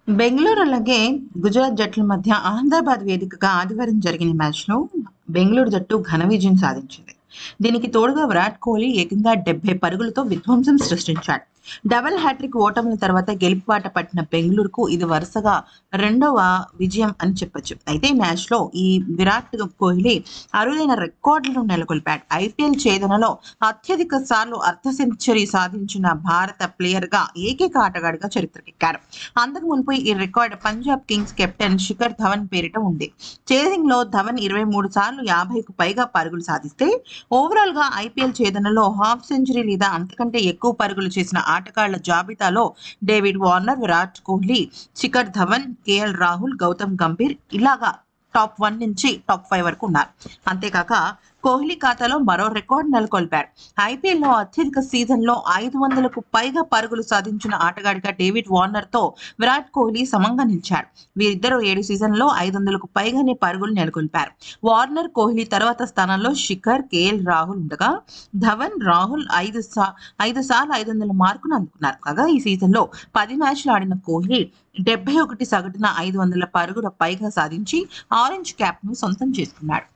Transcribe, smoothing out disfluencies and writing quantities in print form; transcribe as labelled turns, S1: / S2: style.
S1: బెంగుళూరు అలాగే గుజరాత్ జట్ల మధ్య అహ్మదాబాద్ వేదికగా ఆదివారం జరిగిన మ్యాచ్లో బెంగళూరు జట్టు ఘన విజయం సాధించింది. దీనికి తోడుగా విరాట్ కోహ్లీ ఏకంగా 70 పరుగులతో విధ్వంసం సృష్టించాడు. డబుల్ హ్యాట్రిక్ ఓటముల తర్వాత గెలుపు బాట పట్టిన బెంగళూరుకు ఇది వరుసగా రెండవ విజయం అని చెప్పొచ్చు. అయితే ఈ మ్యాచ్లో ఈ విరాట్ కోహ్లీ అరుదైన రికార్డులను నెలకొల్పాడు. ఐపీఎల్ ఛేదనలో అత్యధిక సార్లు అర్ధ సెంచరీ సాధించిన భారత ప్లేయర్గా ఏకైక ఆటగాడిగా చరిత్రకెక్కారు. అంతకు మునుపు ఈ record Punjab Kings captain Shikhar Dhawan పేరిట ఉంది. చేజింగ్ లో ధవన్ 23 సార్లు 50కు పైగా పరుగులు సాధిస్తే ఓవరాల్ గా ఐపీఎల్ ఛేదనలో హాఫ్ సెంచరీ లేదా అంతకంటే ఎక్కువ పరుగులు చేసిన ఆటగాళ్ల జాబితాలో David Warner, Virat Kohli, Shikhar Dhawan, KL Rahul, Gautam Gambhir ఇలాగా టాప్ 1 నుంచి టాప్ 5 వరకు ఉన్నారు. అంతేకాక కోహ్లీ ఖాతాలో మరో రికార్డు నెలకొల్పారు. ఐపీఎల్లో అత్యధిక సీజన్లో 500కు పైగా పరుగులు సాధించిన ఆటగాడిగా డేవిడ్ వార్నర్తో విరాట్ కోహ్లీ సమంగా నిలిచాడు. వీరిద్దరూ 7 సీజన్లో 500కు పైగానే పరుగులు నెలకొల్పారు. వార్నర్, కోహ్లీ తర్వాత స్థానంలో శిఖర్, కేఎల్ రాహుల్ ఉండగా ధవన్, రాహుల్ 5 సార్లు 500 మార్కును అందుకున్నారు. కాగా ఈ సీజన్లో 10 మ్యాచ్లు ఆడిన కోహ్లీ 71 సగటున 500 పరుగుల పైగా సాధించి ఆరెంజ్ క్యాప్ను సొంతం చేసుకున్నాడు.